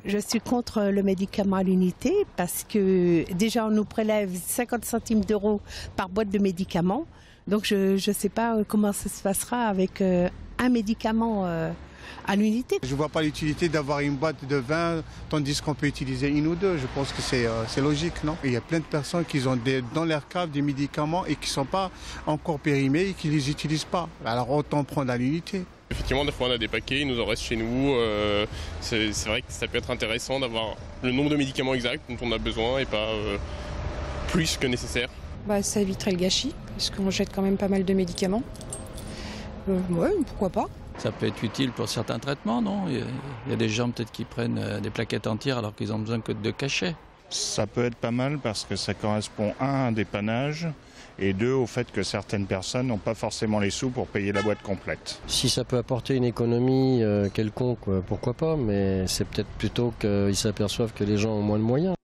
Je suis contre le médicament à l'unité parce que déjà on nous prélève 50 centimes d'euros par boîte de médicaments. Donc je ne sais pas comment ça se passera avec un médicament à l'unité. Je ne vois pas l'utilité d'avoir une boîte de 20 tandis qu'on peut utiliser une ou deux. Je pense que c'est logique, non? Il y a plein de personnes qui ont dans leur cave des médicaments et qui ne sont pas encore périmés et qui ne les utilisent pas. Alors autant prendre à l'unité. Effectivement, des fois on a des paquets, il nous en reste chez nous. C'est vrai que ça peut être intéressant d'avoir le nombre de médicaments exacts dont on a besoin et pas plus que nécessaire. Ça éviterait le gâchis, puisqu'on jette quand même pas mal de médicaments. Ouais, pourquoi pas. Ça peut être utile pour certains traitements, non? Il y a des gens peut-être qui prennent des plaquettes entières alors qu'ils ont besoin que de cachets. Ça peut être pas mal parce que ça correspond à un dépannage et deux au fait que certaines personnes n'ont pas forcément les sous pour payer la boîte complète. Si ça peut apporter une économie quelconque, pourquoi pas, mais c'est peut-être plutôt qu'ils s'aperçoivent que les gens ont moins de moyens.